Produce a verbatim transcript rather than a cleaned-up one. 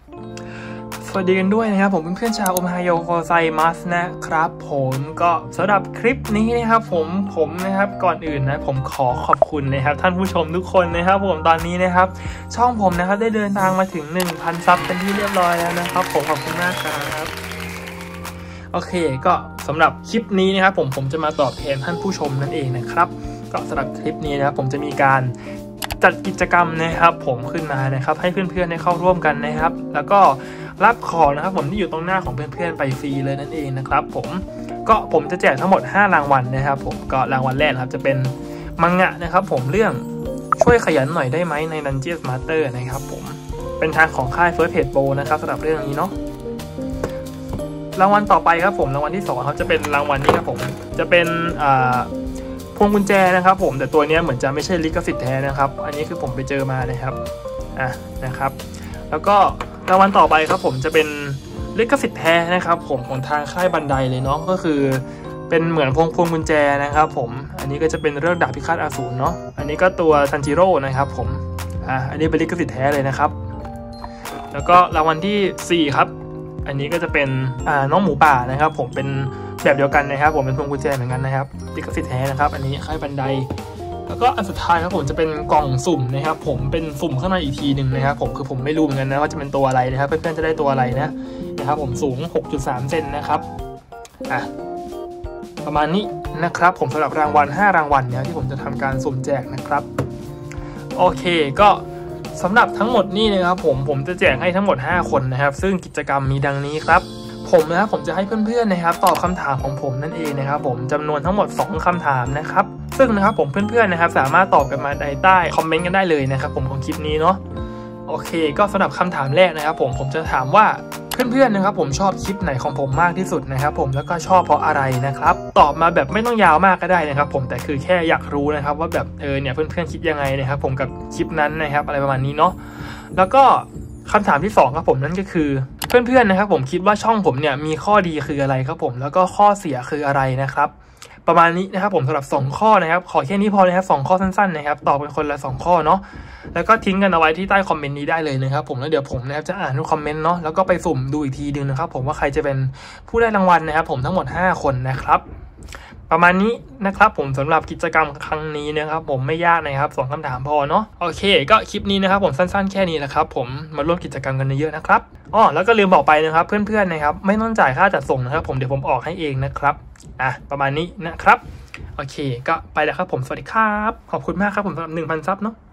สวัสดีกันด้วยนะครับผมเพื่อนๆชาวโอไฮโอโกไซมัสนะครับผมก็สำหรับคลิปนี้นะครับผมผมนะครับก่อนอื่นนะผมขอขอบคุณนะครับท่านผู้ชมทุกคนนะครับผมตอนนี้นะครับช่องผมนะครับได้เดินทางมาถึง หนึ่งพัน ซับเป็นที่เรียบร้อยแล้วนะครับผมขอบคุณมากครับโอเคก็สำหรับคลิปนี้นะครับผมผมจะมาตอบแทนท่านผู้ชมนั่นเองนะครับก็สำหรับคลิปนี้นะครับผมจะมีการจัดกิจกรรมนะครับผมขึ้นมานะครับให้เพื่อนๆได้เข้าร่วมกันนะครับแล้วก็รับของนะครับผมที่อยู่ตรงหน้าของเพื่อนๆไปฟรีเลยนั่นเองนะครับผมก็ผมจะแจกทั้งหมดห้ารางวัลนะครับผมก็รางวัลแรกครับจะเป็นมังงะนะครับผมเรื่องช่วยขยันหน่อยได้ไหมใน Dungeon Master นะครับผมเป็นทางของค่าย First Page Pro นะครับสำหรับเรื่องนี้เนาะรางวัลต่อไปครับผมรางวัลที่สองครับจะเป็นรางวัลนี้ครับผมจะเป็นอ่าพวงกุญแจนะครับผมแต่ตัวนี้เหมือนจะไม่ใช่ลิขสิทธิ์แท้นะครับอันนี้คือผมไปเจอมานะครับอ่ะนะครับแล้วก็รางวัลต่อไปครับผมจะเป็นลิขสิทธิ์แท้นะครับผมของทางค่ายบันไดเลยเนาะก็คือเป็นเหมือนพวงพวงกุญแจนะครับผมอันนี้ก็จะเป็นเรื่องดาบพิฆาตอสูรเนาะอันนี้ก็ตัวซันจิโร่นะครับผมอ่ะอันนี้เป็นลิขสิทธิ์แท้เลยนะครับแล้วก็รางวัลที่สี่ครับอันนี้ก็จะเป็นอ่าน้องหมูป่านะครับผมเป็นแบบเดียวกันนะครับผมเป็นพวงกุญแจเหมือนกันนะครับลิขสิทธิ์แท้นะครับอันนี้ค่ายบันไดแล้วก็อันสุดท้ายครับผมจะเป็นกล่องสุ่มนะครับผมเป็นสุ่มข้างในอีกทีหนึ่งนะครับผมคือผมไม่รู้เหมือนกันนะว่าจะเป็นตัวอะไรนะครับเพื่อนๆจะได้ตัวอะไรนะนะครับผมสูง หกจุดสาม เซนนะครับอ่ะประมาณนี้นะครับผมสำหรับรางวัลห้ารางวัลเนี่ยที่ผมจะทำการสุ่มแจกนะครับโอเคก็สำหรับทั้งหมดนี่นะครับผมผมจะแจกให้ทั้งหมดห้าคนนะครับซึ่งกิจกรรมมีดังนี้ครับผมนะครับผมจะให้เพื่อนๆนะครับตอบคำถามของผมนั่นเองนะครับผมจำนวนทั้งหมดสองคำถามนะครับซึ่งนะครับผมเพื่อนๆนะครับสามารถตอบกันมาใต้คอมเมนต์กันได้เลยนะครับผมของคลิปนี้เนาะโอเคก็สำหรับคำถามแรกนะครับผมผมจะถามว่าเพื่อนๆนะครับผมชอบคลิปไหนของผมมากที่สุดนะครับผมแล้วก็ชอบเพราะอะไรนะครับตอบมาแบบไม่ต้องยาวมากก็ได้นะครับผมแต่คือแค่อยากรู้นะครับว่าแบบเออเนี่ยเพื่อนๆคิดยังไงนะครับผมกับคลิปนั้นนะครับอะไรประมาณนี้เนาะแล้วก็คำถามที่สองครับผมนั่นก็คือเพื่อนๆนะครับผมคิดว่าช่องผมเนี่ยมีข้อดีคืออะไรครับผมแล้วก็ข้อเสียคืออะไรนะครับประมาณนี้นะครับผมสำหรับสองข้อนะครับขอแค่นี้พอเลยครับสองข้อสั้นๆนะครับตอบเป็นคนละสองข้อเนาะแล้วก็ทิ้งกันเอาไว้ที่ใต้คอมเมนต์นี้ได้เลยนะครับผมแล้วเดี๋ยวผมนะครับจะอ่านทุกคอมเมนต์เนาะแล้วก็ไปสุ่มดูอีกทีนึงนะครับผมว่าใครจะเป็นผู้ได้รางวัลนะครับผมทั้งหมดห้าคนนะครับประมาณนี้นะครับผมสำหรับกิจกรรมครั้งนี้นะครับผมไม่ยากนะครับสองคำถามพอเนาะโอเคก็คลิปนี้นะครับผมสั้นๆแค่นี้แหละครับผมมาร่วมกิจกรรมกันเยอะๆนะครับอ๋อแล้วก็ลืมบอกไปนะครับเพื่อนๆนะครับไม่ต้องจ่ายค่าจัดส่งนะครับผมเดี๋ยวผมออกให้เองนะครับอ่ะประมาณนี้นะครับโอเคก็ไปแล้วครับผมสวัสดีครับขอบคุณมากครับผมสำหรับ หนึ่งพัน ซับเนาะ